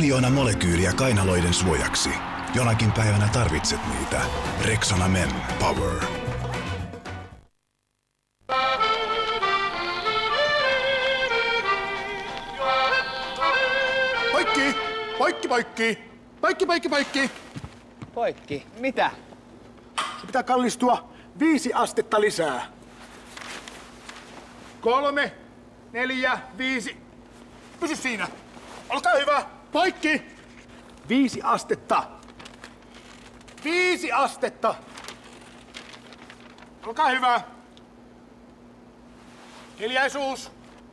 Miljoona molekyyliä kainaloiden suojaksi. Jonakin päivänä tarvitset niitä. Rexona Men Power. Poikki! Poikki, poikki! Poikki, poikki, poikki! Poikki? Mitä? Se pitää kallistua 5 astetta lisää. 3, 4, 5. Pysy siinä. Olkaa hyvä. Poikki. 5 astetta. 5 astetta. Olkaa hyvä. Hiljaisuus.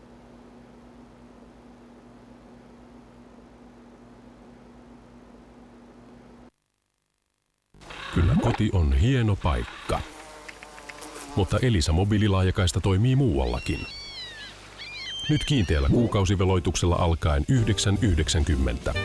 Kyllä koti on hieno paikka. Mutta Elisa mobiililaajakaista toimii muuallakin. Nyt kiinteällä kuukausiveloituksella alkaen 9,90.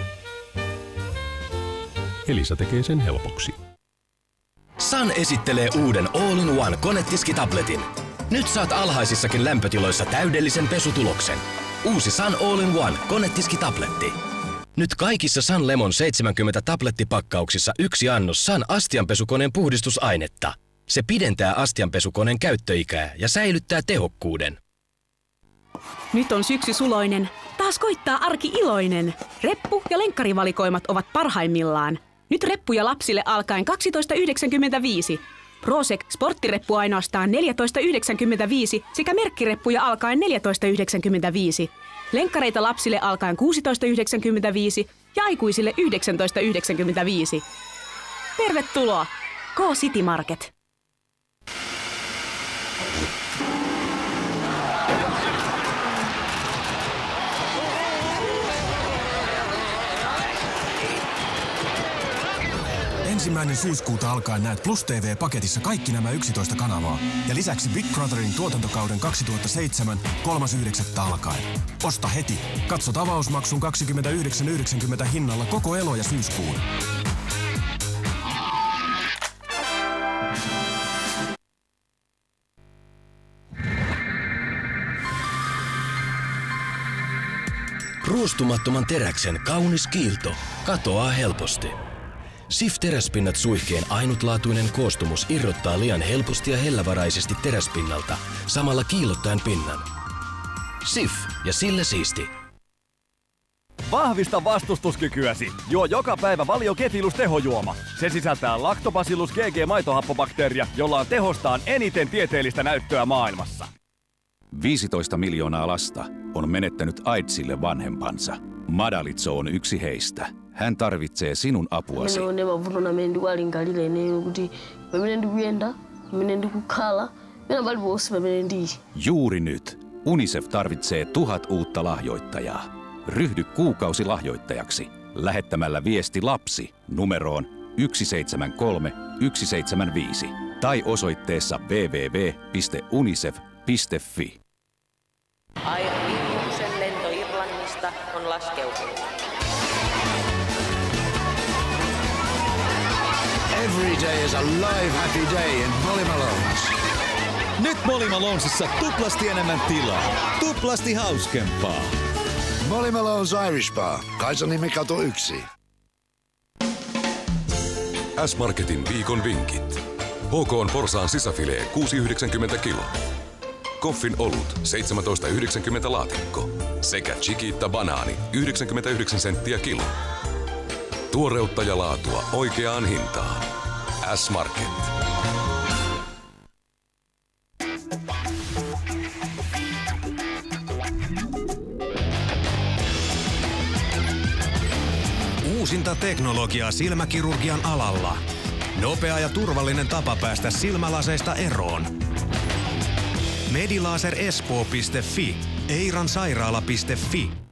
Elisa tekee sen helpoksi. Sun esittelee uuden All-in-One konetiskitabletin. Nyt saat alhaisissakin lämpötiloissa täydellisen pesutuloksen. Uusi Sun All-in-One konetiskitabletti. Nyt kaikissa Sun Lemon 70 tablettipakkauksissa 1 annos Sun astianpesukoneen puhdistusainetta. Se pidentää astianpesukoneen käyttöikää ja säilyttää tehokkuuden. Nyt on syksy suloinen. Taas koittaa arki iloinen. Reppu- ja lenkkarivalikoimat ovat parhaimmillaan. Nyt reppuja lapsille alkaen 12,95. Prosek sporttireppu ainoastaan 14,95 sekä merkkireppuja alkaen 14,95. Lenkkareita lapsille alkaen 16,95 ja aikuisille 19,95. Tervetuloa! K-City Market. Ensimmäinen syyskuuta alkaen näet Plus TV-paketissa kaikki nämä 11 kanavaa. Ja lisäksi Big Brotherin tuotantokauden 2007 3.9. alkaen. Osta heti. Katsot avausmaksun 29,90 hinnalla koko elo- ja syyskuun. Ruostumattoman teräksen kaunis kiilto katoaa helposti. SIF-teräspinnat suihkeen ainutlaatuinen koostumus irrottaa liian helposti ja hellävaraisesti teräspinnalta, samalla kiillottaen pinnan. SIF ja sille siisti. Vahvista vastustuskykyäsi. Juo joka päivä Valio Kefilus tehojuoma. Se sisältää Lactobacillus GG maitohappobakteeria, jolla on tehostaan eniten tieteellistä näyttöä maailmassa. 15 miljoonaa lasta on menettänyt AIDSille vanhempansa. Madalitso on yksi heistä. Hän tarvitsee sinun apuasi. Juuri nyt UNICEF tarvitsee 1000 uutta lahjoittajaa. Ryhdy kuukausilahjoittajaksi lähettämällä viesti lapsi numeroon 173 175 tai osoitteessa www.unicef.fi. Air Linnusen lento Irlannista on laskeutunut. Every day is a live happy day in Molly Malone's. Nyt Molly Malonesissa tuplasti enemmän tilaa, tuplasti hauskempaa. Molly Malone's Irish Bar, Kaisanimikatu 1. S-Marketin viikon vinkit. HK:n porsaan sisäfilee 6,90 kilo. Koffin olut 17,90 laatikko. Sekä Chiquita banaani 99 senttiä kilo. Tuoreutta ja laatua oikeaan hintaan. S-Market. Uusinta teknologiaa silmäkirurgian alalla. Nopea ja turvallinen tapa päästä silmälaseista eroon. Medilaserespoo.fi, eiransairaala.fi.